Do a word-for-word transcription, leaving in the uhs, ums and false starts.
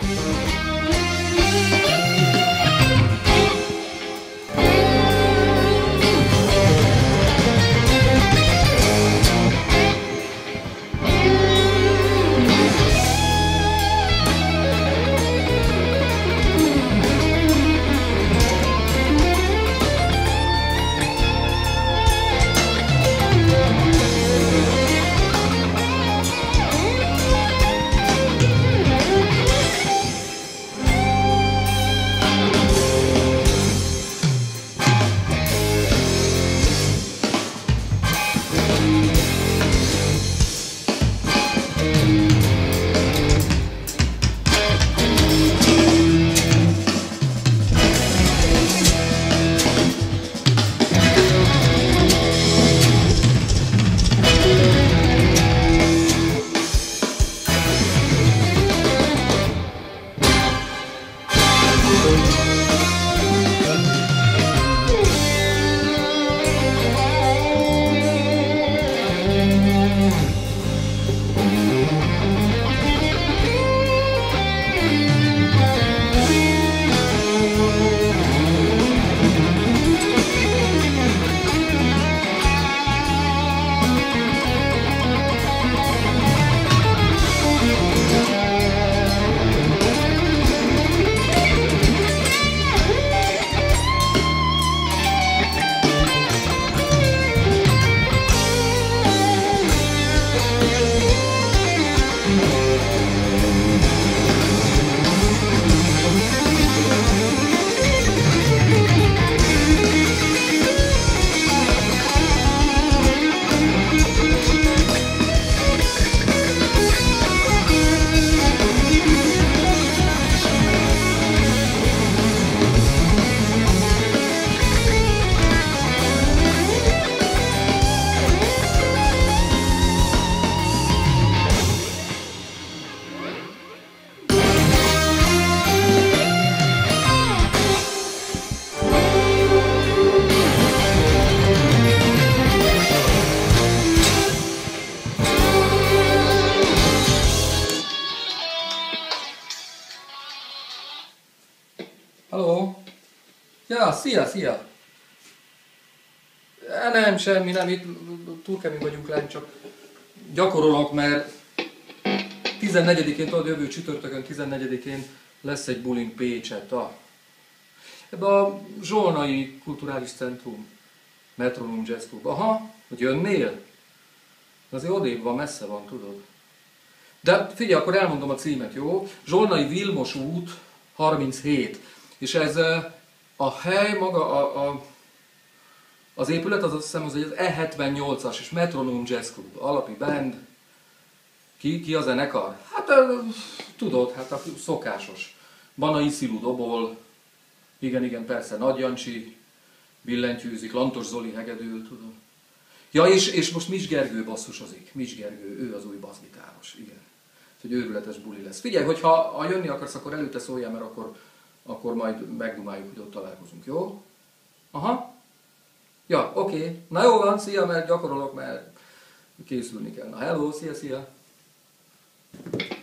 Halló? Ja, szia, szia! Nem, semmi, nem, itt túlkemény vagyunk lenn, csak gyakorolok, mert tizennegyedikén, tudod, jövő csütörtökön tizennegyedikén lesz egy bulink Pécset. Ah. Ebbe a Zsolnai Kulturális Centrum, Metronom Jazz Club. Aha, hogy jönnél? Azért odébb van, messze van, tudod. De figyelj, akkor elmondom a címet, jó? Zsolnai Vilmos út harminchét. És ez a hely maga, a, a, az épület, az azt hiszem, az egy E hetvennyolcas és Metronom Jazz Club, alapi band. Ki, ki a zenekar? Hát tudod, hát a szokásos. Banai Szilu dobol, igen, igen, persze, Nagy Jancsi billentyűzik, Lantos Zoli hegedül, tudod. Ja, és, és most Mis Gergő basszusozik, Mis Gergő, ő az új basszgitáros, igen. Úgyhogy őrületes buli lesz. Figyelj, hogyha ha jönni akarsz, akkor előtte szóljál, mert akkor, akkor majd megdumáljuk, hogy ott találkozunk, jó? Aha. Ja, oké. Okay. Na jó van, szia, mert gyakorolok, mert készülni kell. Na hello, szia, szia.